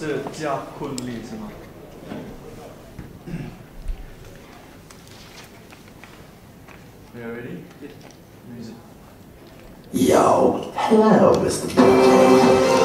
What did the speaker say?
是加昆力是吗？Are you ready? Music. Yo, hello, Mr. DJ.